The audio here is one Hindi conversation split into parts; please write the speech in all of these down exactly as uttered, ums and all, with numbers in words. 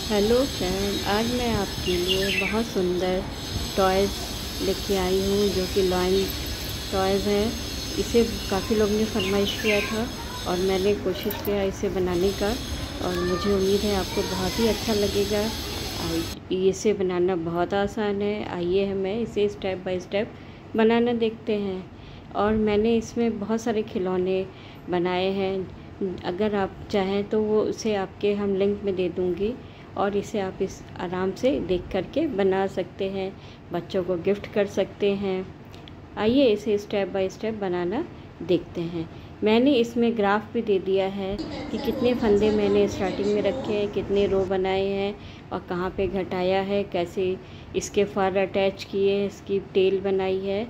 हेलो फ्रेंड, आज मैं आपके लिए बहुत सुंदर टॉयज़ लेके आई हूँ जो कि लॉयन टॉयज़ है। इसे काफ़ी लोगों ने फरमाइश किया था और मैंने कोशिश किया इसे बनाने का, और मुझे उम्मीद है आपको बहुत ही अच्छा लगेगा। इसे बनाना बहुत आसान है। आइए हमें इसे स्टेप बाय स्टेप बनाना देखते हैं। और मैंने इसमें बहुत सारे खिलौने बनाए हैं। अगर आप चाहें तो वो उसे आपके हम लिंक में दे दूँगी, और इसे आप इस आराम से देख करके बना सकते हैं, बच्चों को गिफ्ट कर सकते हैं। आइए इसे स्टेप बाय स्टेप बनाना देखते हैं। मैंने इसमें ग्राफ भी दे दिया है कि कितने फंदे मैंने स्टार्टिंग में रखे हैं, कितने रो बनाए हैं और कहाँ पे घटाया है, कैसे इसके फर अटैच किए, इसकी टेल बनाई है।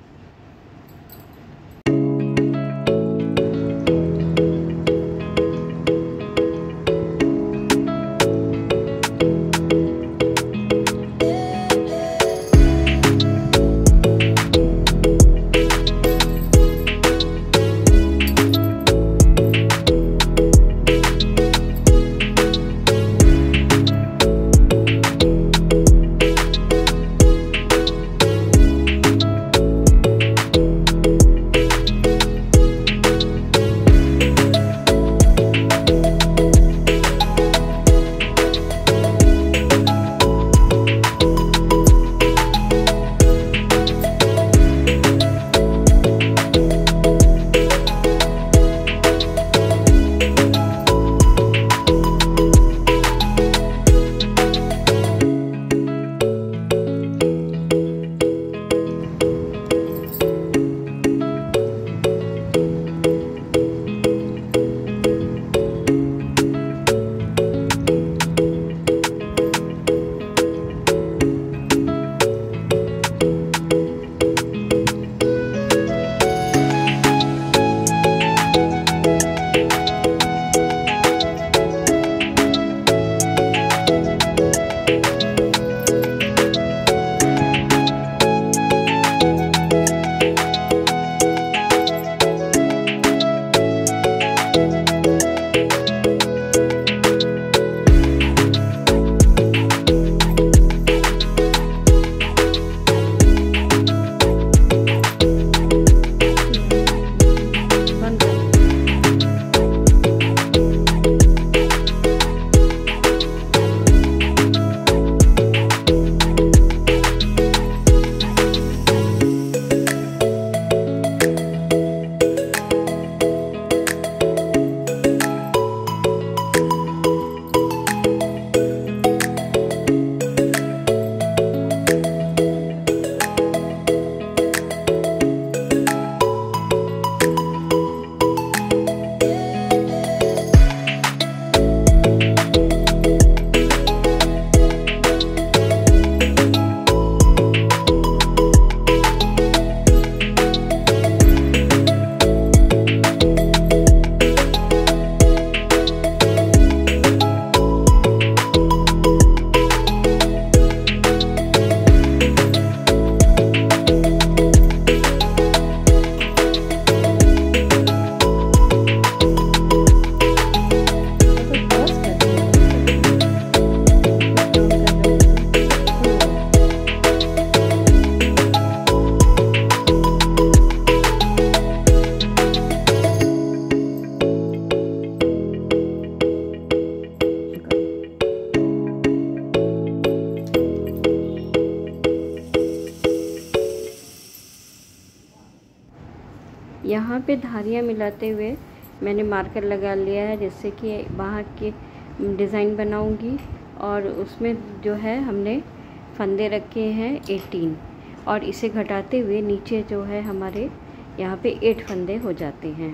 यहाँ पे धारियाँ मिलाते हुए मैंने मार्कर लगा लिया है, जिससे कि बाहर के डिज़ाइन बनाऊंगी। और उसमें जो है हमने फंदे रखे हैं अठारह, और इसे घटाते हुए नीचे जो है हमारे यहाँ पे आठ फंदे हो जाते हैं।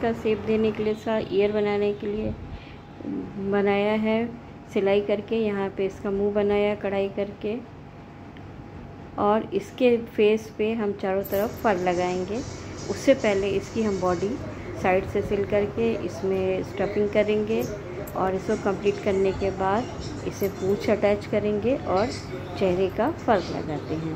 इसका शेप देने के लिए, इसका ईयर बनाने के लिए बनाया है सिलाई करके। यहाँ पे इसका मुंह बनाया कढ़ाई करके, और इसके फेस पे हम चारों तरफ फर लगाएंगे। उससे पहले इसकी हम बॉडी साइड से सिल करके इसमें स्टफिंग करेंगे, और इसको कंप्लीट करने के बाद इसे पूंछ अटैच करेंगे और चेहरे का फर लगाते हैं।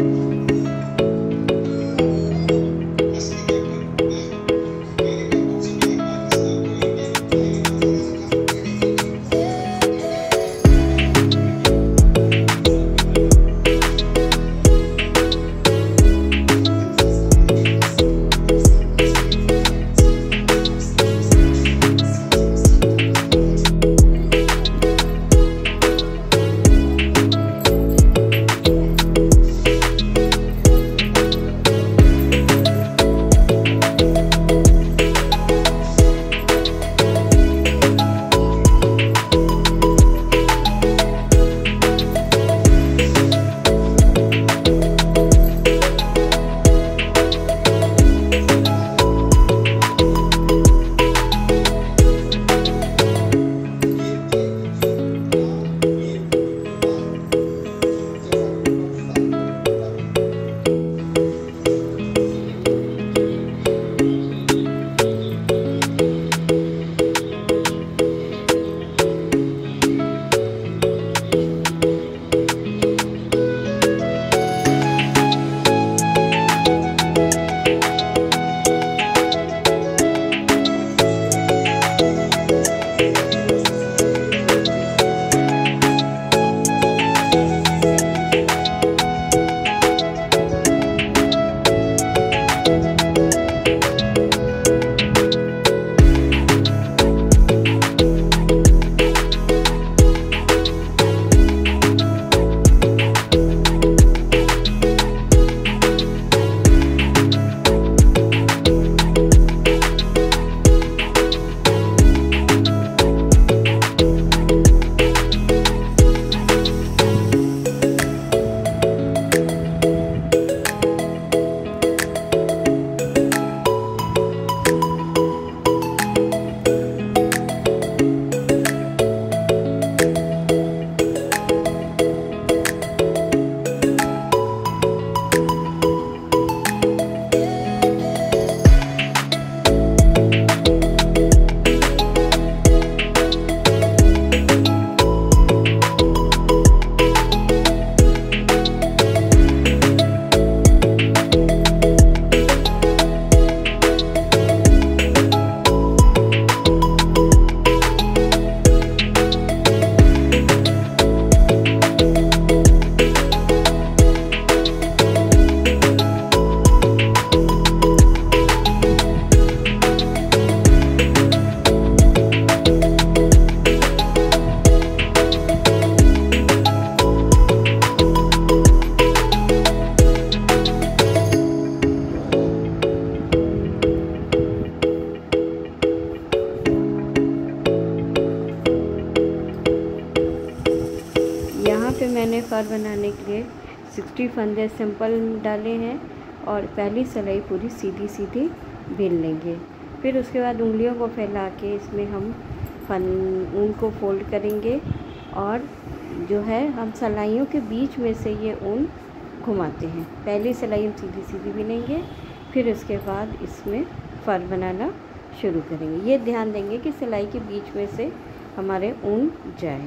मैंने फर बनाने के लिए साठ फंदे सिंपल डाले हैं और पहली सिलाई पूरी सीधी सीधी बिन लेंगे। फिर उसके बाद उंगलियों को फैला के इसमें हम फन ऊन को फोल्ड करेंगे और जो है हम सिलाइयों के बीच में से ये ऊन घुमाते हैं। पहली सिलाई हम सीधी सीधी बिनेंगे, फिर उसके बाद इसमें फर बनाना शुरू करेंगे। ये ध्यान देंगे कि सिलाई के बीच में से हमारे ऊन जाए।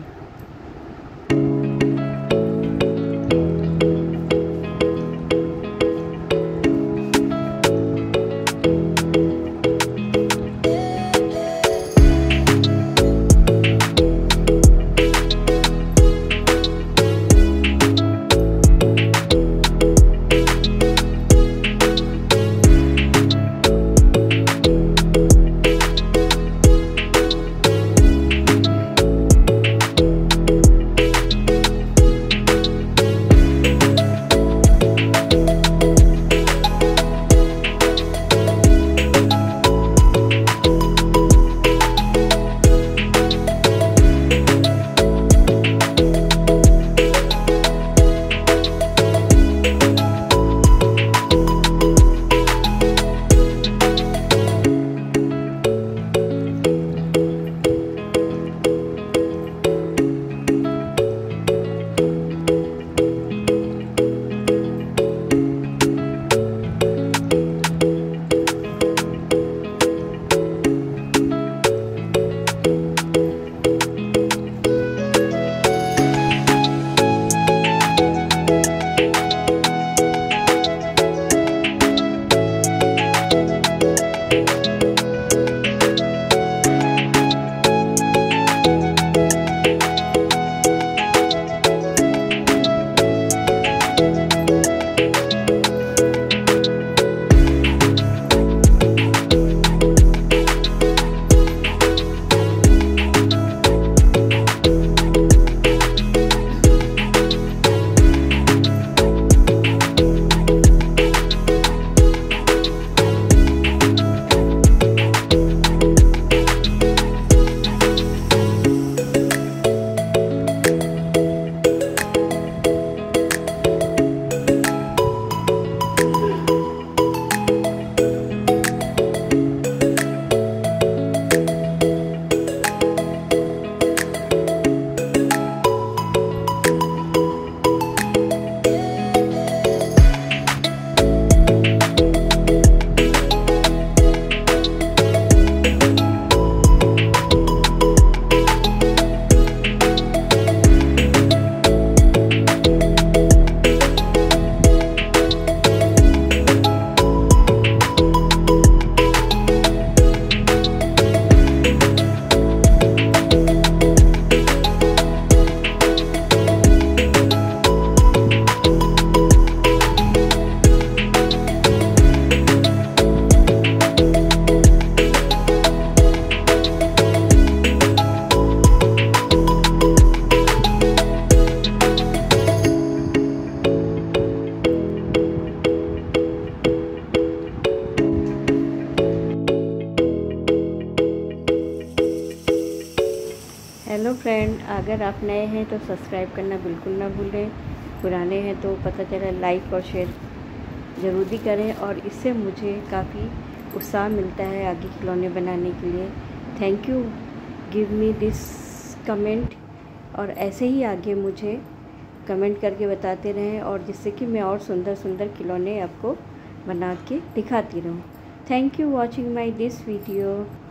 अगर आप नए हैं तो सब्सक्राइब करना बिल्कुल ना भूलें, पुराने हैं तो पता चला लाइक और शेयर ज़रूर भी करें, और इससे मुझे काफ़ी उत्साह मिलता है आगे खिलौने बनाने के लिए। Thank you, give me this comment, और ऐसे ही आगे मुझे कमेंट करके बताते रहें, और जिससे कि मैं और सुंदर सुंदर खिलौने आपको बना के दिखाती रहूं। Thank you watching my this video.